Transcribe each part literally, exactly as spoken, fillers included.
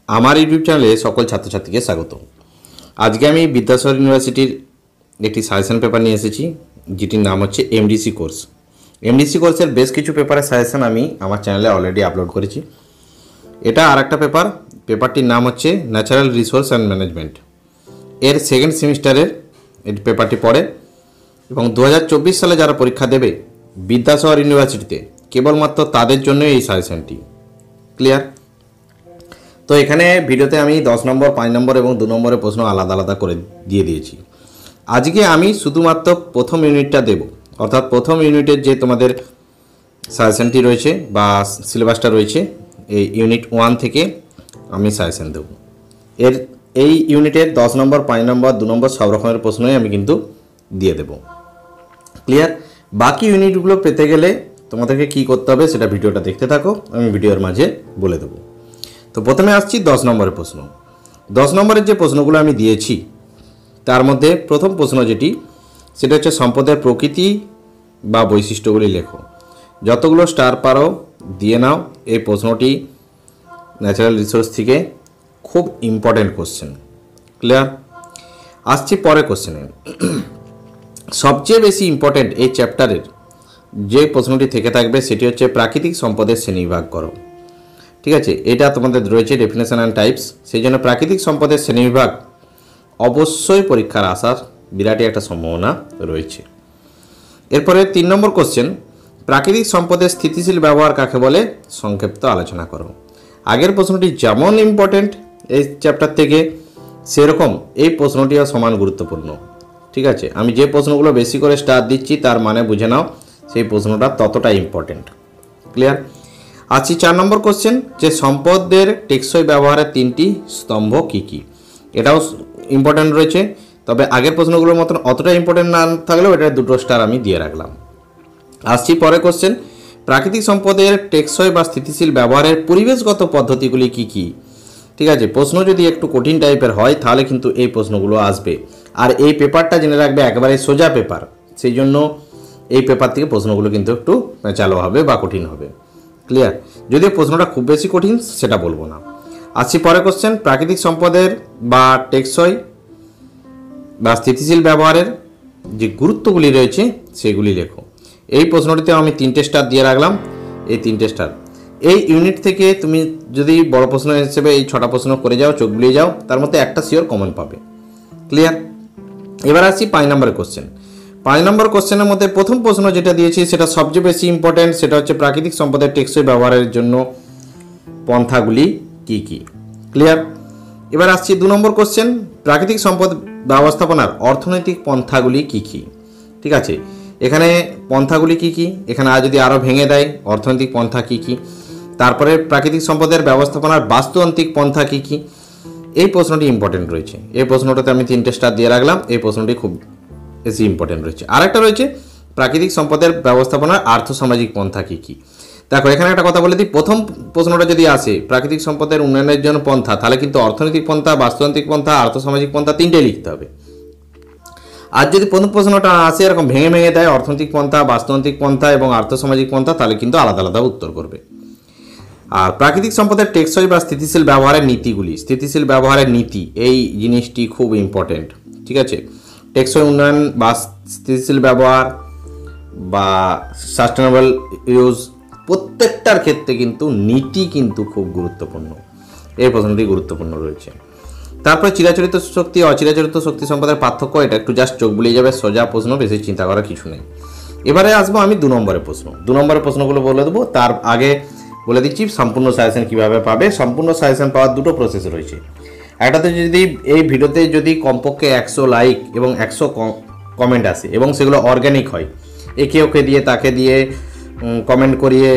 আমার ইউটিউব চ্যানেলে সকল ছাত্রছাত্রীকে স্বাগত। আজকে আমি বিদ্যাসাগর ইউনিভার্সিটির একটি সাজেশন পেপার নিয়ে এসেছি, যেটির নাম হচ্ছে এমডিসি কোর্স। এমডিসি কোর্সের বেশ কিছু পেপারের সাজেশন আমি আমার চ্যানেলে অলরেডি আপলোড করেছি। এটা আর একটা পেপার, পেপারটির নাম হচ্ছে ন্যাচারাল রিসোর্স অ্যান্ড ম্যানেজমেন্ট। এর সেকেন্ড সেমিস্টারের এই পেপারটি পড়ে এবং দু হাজার চব্বিশ সালে যারা পরীক্ষা দেবে বিদ্যাসাগর ইউনিভার্সিটিতে কেবলমাত্র তাদের জন্য এই সাজেশনটি। ক্লিয়ার? তো এখানে ভিডিওতে আমি দশ নম্বর, পাঁচ নম্বর এবং দু নম্বরের প্রশ্ন আলাদা আলাদা করে দিয়ে দিয়েছি। আজকে আমি শুধুমাত্র প্রথম ইউনিটটা দেব, অর্থাৎ প্রথম ইউনিটের যে তোমাদের সাজেশনটি রয়েছে বা সিলেবাসটা রয়েছে, এই ইউনিট ওয়ান থেকে আমি সাজেশন দেব। এর এই ইউনিটের দশ নম্বর, পাঁচ নম্বর, দু নম্বর সব রকমের প্রশ্নই আমি কিন্তু দিয়ে দেব। ক্লিয়ার? বাকি ইউনিটগুলো পেতে গেলে তোমাদেরকে কী করতে হবে সেটা ভিডিওটা দেখতে থাকো, আমি ভিডিওর মাঝে বলে দেবো। তো প্রথমে আসছি দশ নম্বরের প্রশ্ন। দশ নম্বরের যে প্রশ্নগুলো আমি দিয়েছি তার মধ্যে প্রথম প্রশ্ন যেটি, সেটা হচ্ছে সম্পদের প্রকৃতি বা বৈশিষ্ট্যগুলি লেখো। যতগুলো স্টার পারো দিয়ে নাও। এই প্রশ্নটি ন্যাচারাল রিসোর্স থেকে খুব ইম্পর্ট্যান্ট কোশ্চেন। ক্লিয়ার? আসছি পরে কোশ্চেনে। সবচেয়ে বেশি ইম্পর্ট্যান্ট এই চ্যাপ্টারের যে প্রশ্নটি থেকে থাকবে সেটি হচ্ছে প্রাকৃতিক সম্পদের শ্রেণীবিভাগ করো। ঠিক আছে, এটা তোমাদের রয়েছে ডেফিনেশন অ্যান্ড টাইপস, সেই জন্য প্রাকৃতিক সম্পদের শ্রেণীবিভাগ অবশ্যই পরীক্ষার আসার বিরাটই একটা সম্ভাবনা রয়েছে। এরপরে তিন নম্বর কোশ্চেন, প্রাকৃতিক সম্পদের স্থিতিশীল ব্যবহার কাকে বলে সংক্ষিপ্ত আলোচনা করো। আগের প্রশ্নটি যেমন ইম্পর্টেন্ট এই চ্যাপ্টার থেকে, সেরকম এই প্রশ্নটিও সমান গুরুত্বপূর্ণ। ঠিক আছে, আমি যে প্রশ্নগুলো বেশি করে স্টার দিচ্ছি তার মানে বুঝে নাও সেই প্রশ্নটা ততটা ইম্পর্টেন্ট। ক্লিয়ার? আছি চার নম্বর কোশ্চেন, যে সম্পদের টেকসই ব্যবহারের তিনটি স্তম্ভ কী কী। এটাও ইম্পর্ট্যান্ট রয়েছে, তবে আগের প্রশ্নগুলোর মতন অতটা ইম্পর্ট্যান্ট না থাকলেও এটা দুটো স্টার আমি দিয়ে রাখলাম। আসছি পরে কোশ্চেন, প্রাকৃতিক সম্পদের টেকসই বা স্থিতিশীল ব্যবহারের পরিবেশগত পদ্ধতিগুলি কী কী। ঠিক আছে, প্রশ্ন যদি একটু কঠিন টাইপের হয় তাহলে কিন্তু এই প্রশ্নগুলো আসবে। আর এই পেপারটা জেনে রাখবে একেবারে সোজা পেপার, সেই জন্য এই পেপার থেকে প্রশ্নগুলো কিন্তু একটু চালো হবে বা কঠিন হবে। ক্লিয়ার? যদিও প্রশ্নটা খুব বেশি কঠিন সেটা বলবো না। আসছি পরে কোশ্চেন, প্রাকৃতিক সম্পদের বা টেকসই বা স্থিতিশীল ব্যবহারের যে গুরুত্বগুলি রয়েছে সেগুলি লেখো। এই প্রশ্নটিতে আমি তিনটে স্টার দিয়ে রাখলাম, এই তিনটে স্টার। এই ইউনিট থেকে তুমি যদি বড় প্রশ্ন হিসেবে এই ছটা প্রশ্ন করে যাও, চোখ বুলিয়ে যাও, তার মধ্যে একটা শিওর কমন পাবে। ক্লিয়ার? এবার আসছি পাঁচ নম্বরের কোশ্চেন। পাঁচ নম্বর কোশ্চেনের মধ্যে প্রথম প্রশ্ন যেটা দিয়েছি সেটা সবচেয়ে বেশি ইম্পর্ট্যান্ট, সেটা হচ্ছে প্রাকৃতিক সম্পদের টেকসই ব্যবহারের জন্য পন্থাগুলি কী কী। ক্লিয়ার? এবার আসছি দু নম্বর কোশ্চেন, প্রাকৃতিক সম্পদ ব্যবস্থাপনার অর্থনৈতিক পন্থাগুলি কী কী। ঠিক আছে, এখানে পন্থাগুলি কী কী, এখানে আর যদি আরও ভেঙে দেয় অর্থনৈতিক পন্থা কী কী, তারপরে প্রাকৃতিক সম্পদের ব্যবস্থাপনার বাস্তুতান্ত্রিক পন্থা কী কী। এই প্রশ্নটি ইম্পর্টেন্ট রয়েছে, এই প্রশ্নটাতে আমি তিনটে স্টার দিয়ে রাখলাম, এই প্রশ্নটি খুব বেশি ইম্পর্টেন্ট রয়েছে। আরেকটা রয়েছে প্রাকৃতিক সম্পদের ব্যবস্থাপনার আর্থসামাজিক পন্থা কী কী। দেখো এখানে একটা কথা বলে দিই, প্রথম প্রশ্নটা যদি আসে প্রাকৃতিক সম্পদের উন্নয়নের জন্য পন্থা, তাহলে কিন্তু অর্থনৈতিক পন্থা, বাস্তুতান্ত্রিক পন্থা, আর্থসামাজিক পন্থা তিনটেই লিখতে হবে। আর যদি প্রথম প্রশ্নটা আসে এরকম ভেঙে ভেঙে দেয় অর্থনৈতিক পন্থা, বাস্তুতান্ত্রিক পন্থা এবং আর্থসামাজিক পন্থা, তাহলে কিন্তু আলাদা আলাদা উত্তর করবে। আর প্রাকৃতিক সম্পদের টেকসই বা স্থিতিশীল ব্যবহারের নীতিগুলি, স্থিতিশীল ব্যবহারের নীতি, এই জিনিসটি খুব ইম্পর্টেন্ট। ঠিক আছে, টেকসই উন্নয়ন বা স্থিতিশীল ব্যবহার বা সাস্টেনেবল ইউজ, প্রত্যেকটার ক্ষেত্রে কিন্তু নীতি কিন্তু খুব গুরুত্বপূর্ণ। এই প্রশ্নটি গুরুত্বপূর্ণ রয়েছে। তারপরে চিরাচরিত শক্তি, অচিরাচরিত শক্তি সম্পদের পার্থক্য, এটা একটু জাস্ট চোখ বুলিয়ে যাবে, সোজা প্রশ্ন, বেশি চিন্তা করার কিছু নেই। এবারে আসবো আমি দু নম্বরের প্রশ্ন। দু নম্বরের প্রশ্নগুলো বলে দেবো, তার আগে বলে দিচ্ছি সম্পূর্ণ সাজেশন কীভাবে পাবে। সম্পূর্ণ সাজেশন পাওয়ার দুটো প্রসেস রয়েছে। একটাতে যদি এই ভিডিওতে যদি কমপক্ষে একশো লাইক এবং একশো কমেন্ট আসে এবং সেগুলো অর্গ্যানিক হয়, একে ওকে দিয়ে তাকে দিয়ে কমেন্ট করিয়ে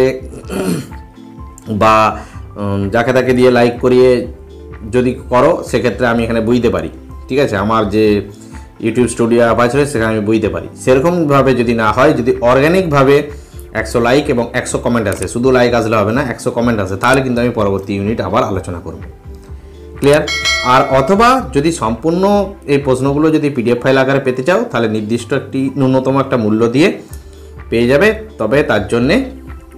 বা যাকে তাকে দিয়ে লাইক করিয়ে যদি করো, সেক্ষেত্রে আমি এখানে বুঝতে পারি। ঠিক আছে, আমার যে ইউটিউব স্টুডিও অ্যাপ আছে সেখানে আমি বুঝতে পারি। সেরকমভাবে যদি না হয়, যদি অর্গ্যানিকভাবে একশো লাইক এবং একশো কমেন্ট আসে, শুধু লাইক আসলে হবে না, একশো কমেন্ট আসে, তাহলে কিন্তু আমি পরবর্তী ইউনিট আবার আলোচনা করব। ক্লিয়ার? আর অথবা যদি সম্পূর্ণ এই প্রশ্নগুলো যদি পিডিএফ ফাইল আকারে পেতে চাও, তাহলে নির্দিষ্ট একটি ন্যূনতম একটা মূল্য দিয়ে পেয়ে যাবে, তবে তার জন্যে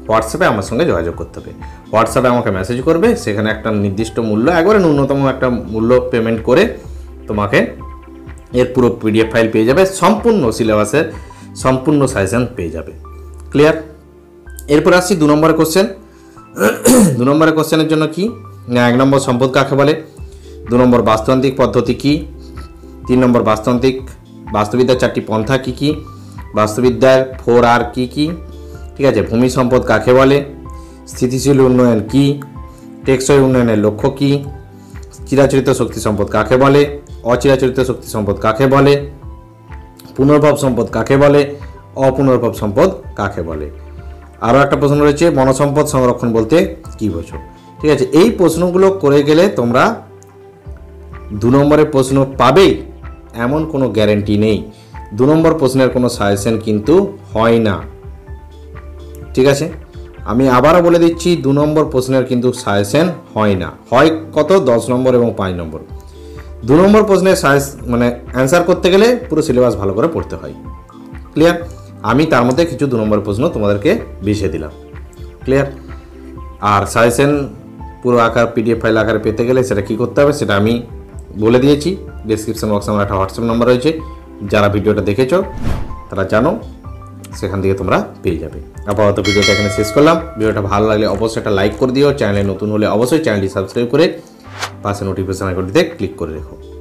হোয়াটসঅ্যাপে আমার সঙ্গে যোগাযোগ করতে হবে। হোয়াটসঅ্যাপে আমাকে মেসেজ করবে, সেখানে একটা নির্দিষ্ট মূল্য, একবারে ন্যূনতম একটা মূল্য পেমেন্ট করে তোমাকে এর পুরো পিডিএফ ফাইল পেয়ে যাবে, সম্পূর্ণ সিলেবাসের সম্পূর্ণ সাজেশন পেয়ে যাবে। ক্লিয়ার? এরপর আসছি দু নম্বরের কোশ্চেন। দু নম্বরের কোশ্চেনের জন্য কি না, এক নম্বর সম্পদ কাকে বলে, দু নম্বর বাস্তুতান্ত্রিক পদ্ধতি কি, তিন নম্বর বাস্তুতান্ত্রিক বাস্তুবিদ্যার চারটি পন্থা কি কি, বাস্তুবিদ্যার ফোর আর কি কি, ঠিক আছে, ভূমি সম্পদ কাকে বলে, স্থিতিশীল উন্নয়ন কি, টেকসই উন্নয়নের লক্ষ্য কি, চিরাচরিত শক্তি সম্পদ কাকে বলে, অচিরাচরিত শক্তি সম্পদ কাকে বলে, পুনর্ভব সম্পদ কাকে বলে, অপুনর্ভব সম্পদ কাকে বলে। আরও একটা প্রশ্ন রয়েছে, বনসম্পদ সংরক্ষণ বলতে কী বোঝো। ঠিক আছে, এই প্রশ্নগুলো করে গেলে তোমরা দু নম্বরের প্রশ্ন পাবেই এমন কোনো গ্যারেন্টি নেই। দু নম্বর প্রশ্নের কোনো সাজেশন কিন্তু হয় না। ঠিক আছে, আমি আবারও বলে দিচ্ছি, দু নম্বর প্রশ্নের কিন্তু সাজেশন হয় না, হয় কত, দশ নম্বর এবং পাঁচ নম্বর। দু নম্বর প্রশ্নের সাজেশ মানে অ্যান্সার করতে গেলে পুরো সিলেবাস ভালো করে পড়তে হয়। ক্লিয়ার? আমি তার মধ্যে কিছু দু নম্বর প্রশ্ন তোমাদেরকে বিছিয়ে দিলাম। ক্লিয়ার? আর সাজেশন পুরো আকার পিডিএফ ফাইল আকারে পেতে গেলে সেটা কী করতে হবে সেটা আমি বলে দিয়েছি। ডেসক্রিপশন বক্সে আমার একটা হোয়াটসঅ্যাপ নাম্বার রয়েছে, যারা ভিডিওটা দেখেছো তারা জানো, সেখান থেকে তোমরা পেয়ে যাবে। আপাতত ভিডিওটা এখানে শেষ করলাম। ভিডিওটা ভালো লাগলে অবশ্যই একটা লাইক করে দিও, চ্যানেলে নতুন হলে অবশ্যই চ্যানেলটি সাবস্ক্রাইব করে পাশে নোটিফিকেশন আইকনটিতে ক্লিক করে রেখো।